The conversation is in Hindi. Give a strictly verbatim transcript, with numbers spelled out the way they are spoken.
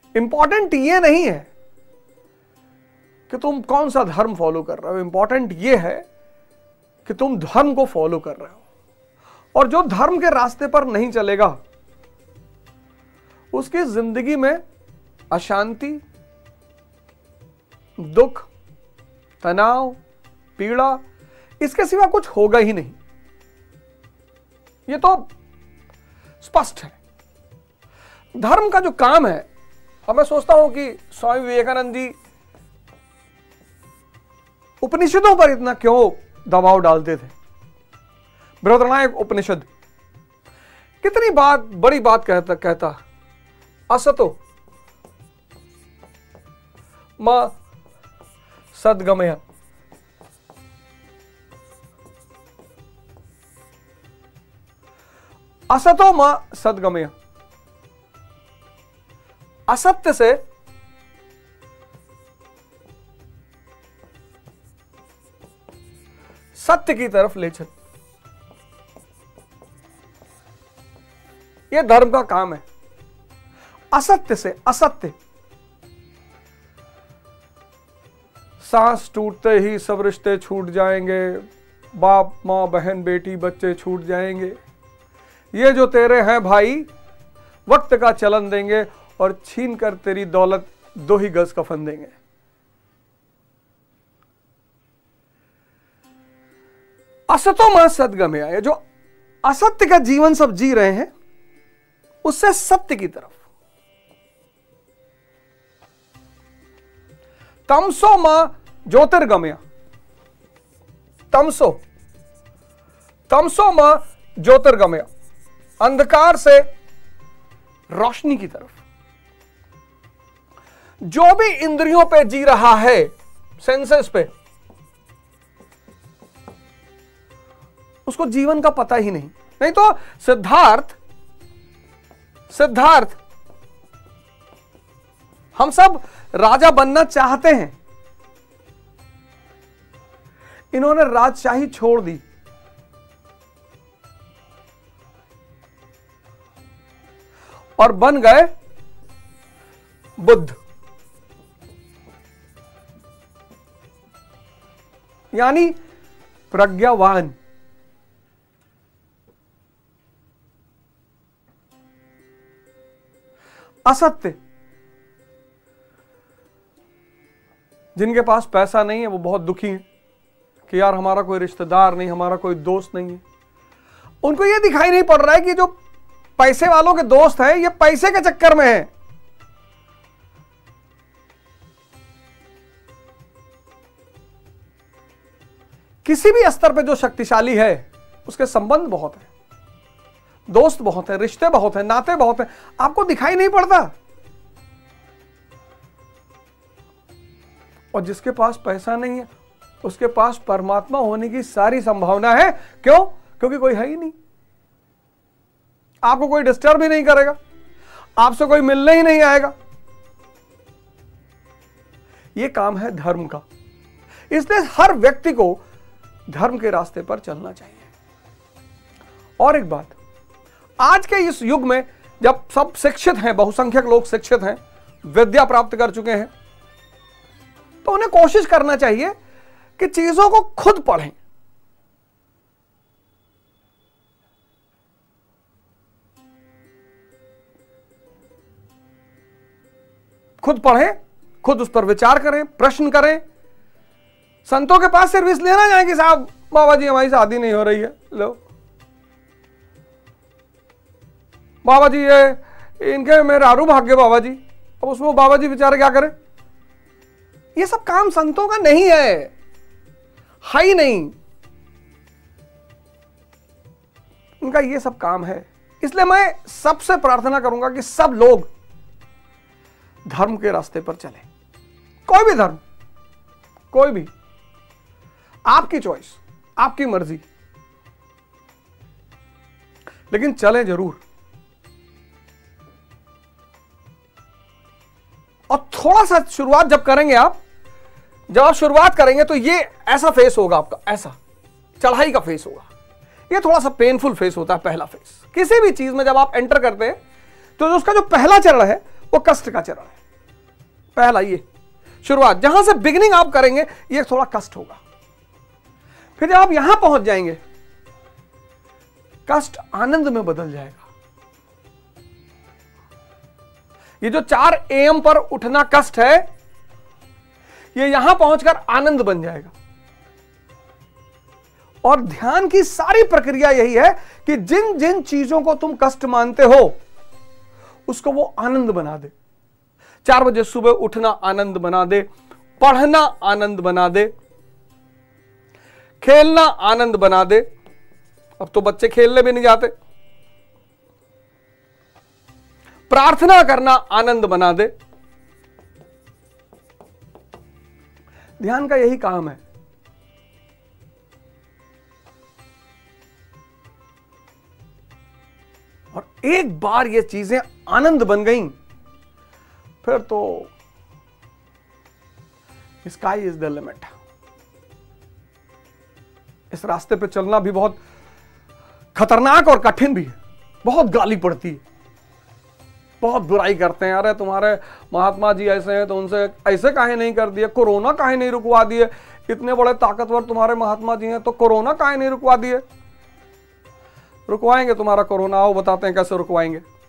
इंपॉर्टेंट ये नहीं है कि तुम कौन सा धर्म फॉलो कर रहे हो, इंपॉर्टेंट ये है कि तुम धर्म को फॉलो कर रहे हो। और जो धर्म के रास्ते पर नहीं चलेगा उसकी जिंदगी में अशांति, दुख, तनाव, पीड़ा, इसके सिवा कुछ होगा ही नहीं। ये तो स्पष्ट है। धर्म का जो काम है, अब मैं सोचता हूं कि स्वामी विवेकानंद जी उपनिषदों पर इतना क्यों दबाव डालते थे। बृहदारण्यक उपनिषद कितनी बात, बड़ी बात कहता कहता असतो मा सद्गमय, असतो मा सद्गमय, असत्य से सत्य की तरफ ले चल, यह धर्म का काम है। असत्य से असत्य, सांस टूटते ही सब रिश्ते छूट जाएंगे, बाप मां बहन बेटी बच्चे छूट जाएंगे, ये जो तेरे हैं भाई वक्त का चलन देंगे और छीन कर तेरी दौलत दो ही गज कफन देंगे। असतो मा सद्गमया, ये जो असत्य का जीवन सब जी रहे हैं उससे सत्य की तरफ। तमसो मा ज्योतिर्गमया, तमसो तमसो मा ज्योतिर्गमया, अंधकार से रोशनी की तरफ। जो भी इंद्रियों पे जी रहा है, सेंसेस पे, उसको जीवन का पता ही नहीं। नहीं तो सिद्धार्थ सिद्धार्थ हम सब राजा बनना चाहते हैं, इन्होंने राजशाही छोड़ दी। और बन गए बुद्ध, यानी प्रज्ञावान। असत्य, जिनके पास पैसा नहीं है वो बहुत दुखी हैं कि यार हमारा कोई रिश्तेदार नहीं, हमारा कोई दोस्त नहीं है। उनको ये दिखाई नहीं पड़ रहा है कि जो पैसे वालों के दोस्त हैं ये पैसे के चक्कर में है। किसी भी स्तर पे जो शक्तिशाली है उसके संबंध बहुत है, दोस्त बहुत है, रिश्ते बहुत है, नाते बहुत है, आपको दिखाई नहीं पड़ता। और जिसके पास पैसा नहीं है उसके पास परमात्मा होने की सारी संभावना है। क्यों? क्योंकि कोई है ही नहीं, आपको कोई डिस्टर्ब ही नहीं करेगा, आपसे कोई मिलने ही नहीं आएगा। यह काम है धर्म का। इसलिए हर व्यक्ति को धर्म के रास्ते पर चलना चाहिए। और एक बात, आज के इस युग में जब सब शिक्षित हैं, बहुसंख्यक लोग शिक्षित हैं, विद्या प्राप्त कर चुके हैं, तो उन्हें कोशिश करना चाहिए कि चीजों को खुद पढ़ें। खुद पढ़ें, खुद उस पर विचार करें, प्रश्न करें। संतों के पास सिर्फ इसलिए ना जाए कि साहब बाबा जी हमारी शादी नहीं हो रही है, लो बाबा जी ये इनके मेरे आरू भाग्य बाबा जी, अब उसमें बाबा जी बेचारे क्या करें। ये सब काम संतों का नहीं है, है ही नहीं, उनका ये सब काम है। इसलिए मैं सबसे प्रार्थना करूंगा कि सब लोग धर्म के रास्ते पर चलें। कोई भी धर्म, कोई भी, आपकी चॉइस, आपकी मर्जी, लेकिन चलें जरूर। और थोड़ा सा शुरुआत जब करेंगे आप, जब आप शुरुआत करेंगे तो ये ऐसा फेस होगा आपका, ऐसा चढ़ाई का फेस होगा। ये थोड़ा सा पेनफुल फेस होता है, पहला फेस। किसी भी चीज में जब आप एंटर करते हैं तो जो उसका जो पहला चरण है वो कष्ट का चरण है। पहला ये शुरुआत, जहां से बिगिनिंग आप करेंगे ये थोड़ा कष्ट होगा। फिर जब आप यहां पहुंच जाएंगे कष्ट आनंद में बदल जाएगा। ये जो चार एएम पर उठना कष्ट है, ये यहां पहुंचकर आनंद बन जाएगा। और ध्यान की सारी प्रक्रिया यही है कि जिन जिन चीजों को तुम कष्ट मानते हो उसको वो आनंद बना दे। चार बजे सुबह उठना आनंद बना दे, पढ़ना आनंद बना दे, खेलना आनंद बना दे। अब तो बच्चे खेलने भी नहीं जाते। प्रार्थना करना आनंद बना दे। ध्यान का यही काम है। और एक बार ये चीजें आनंद बन गईं, फिर तो स्काई इज द लिमिट। इस रास्ते पे चलना भी बहुत खतरनाक और कठिन भी है। बहुत गाली पड़ती है, बहुत बुराई करते हैं। अरे तुम्हारे महात्मा जी ऐसे हैं तो उनसे ऐसे काहे नहीं कर दिए, कोरोना काहे नहीं रुकवा दिए, इतने बड़े ताकतवर तुम्हारे महात्मा जी हैं तो कोरोना काहे नहीं रुकवा दिए। रुकवाएंगे तुम्हारा कोरोना, आओ बताते हैं कैसे रुकवाएंगे।